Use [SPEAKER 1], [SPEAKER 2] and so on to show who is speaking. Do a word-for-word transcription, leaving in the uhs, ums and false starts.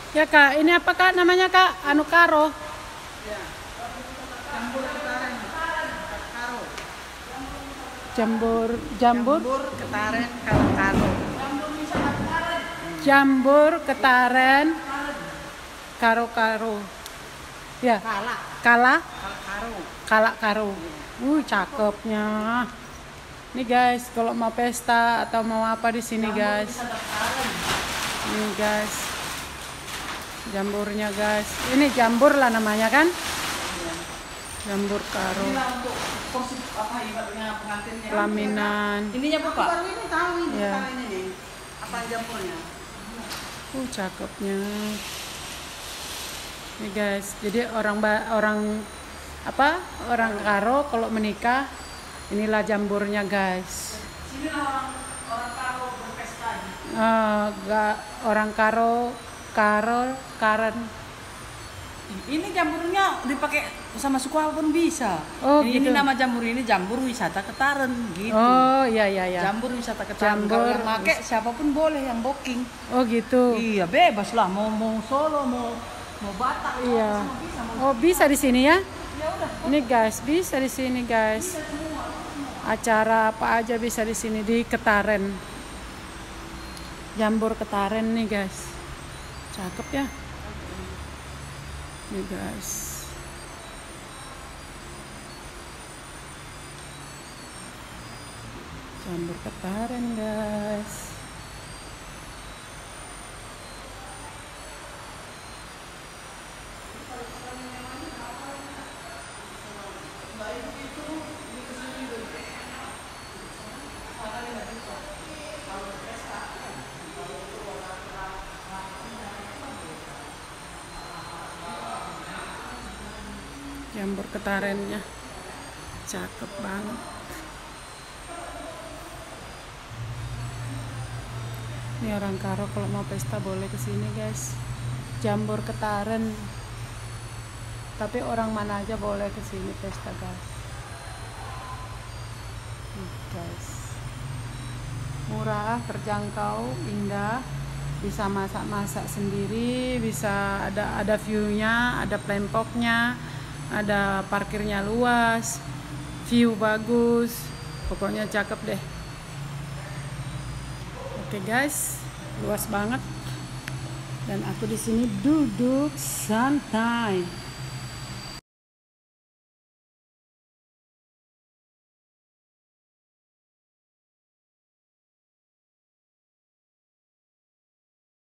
[SPEAKER 1] Ya Kak, ini apa Kak namanya Kak? Anu karo.
[SPEAKER 2] Ya. Jambur ketaren. Karo.
[SPEAKER 1] Jambur, jambur,
[SPEAKER 2] Jambur ketaren karo karo.
[SPEAKER 1] jambur ketaren, karo-karo. Ya,
[SPEAKER 2] Kala.
[SPEAKER 1] kala,
[SPEAKER 2] Kala karo.
[SPEAKER 1] kala karo. Uh, cakepnya. Nih guys, kalau mau pesta atau mau apa di sini guys. Ini guys. Jamburnya guys. Ini jambur lah namanya kan? Jambur karo.
[SPEAKER 2] Inilah untuk posisi apa ibaratnya pengantinnya.
[SPEAKER 1] Pelaminan.
[SPEAKER 2] Ininya bu Pak. Baru ini tahu ini
[SPEAKER 1] Ya.
[SPEAKER 2] sekarang ini nih. Apa jamurnya?
[SPEAKER 1] Uh, cakepnya. Nih guys, jadi orang ba- orang apa? Orang karo kalau menikah inilah jamburnya guys.
[SPEAKER 2] Sini orang orang karo berpesta.
[SPEAKER 1] Eh, ga, orang karo karo karen.
[SPEAKER 2] Ini jamburnya dipakai sama suku apapun bisa.
[SPEAKER 1] Oh,
[SPEAKER 2] ini,
[SPEAKER 1] gitu.
[SPEAKER 2] ini nama jambur ini jambur wisata Ketaren gitu.
[SPEAKER 1] Oh iya iya ya.
[SPEAKER 2] Jambur wisata Ketaren.
[SPEAKER 1] Jambur.
[SPEAKER 2] Kalau yang pakai siapapun boleh yang booking.
[SPEAKER 1] Oh gitu.
[SPEAKER 2] Iya bebas lah mau mau Solo mau mau Batak mau
[SPEAKER 1] Iya.
[SPEAKER 2] apa, semua bisa mau.
[SPEAKER 1] Oh bisa di sini ya?
[SPEAKER 2] Ya udah.
[SPEAKER 1] Ini guys, bisa di sini guys. Acara apa aja bisa di sini di Ketaren. Jambur Ketaren nih guys. Cakep ya. Nih guys. Jambur Ketaren guys. Jambur Ketarennya cakep banget. Ini orang karo kalau mau pesta boleh kesini guys. Jambur Ketaren. Tapi orang mana aja boleh kesini pesta guys. Nih, guys. Murah, terjangkau, indah. Bisa masak-masak sendiri, bisa ada ada view-nya, ada plempoknya, ada parkirnya luas, view bagus, pokoknya cakep deh. Oke guys, luas banget, dan aku di sini duduk santai.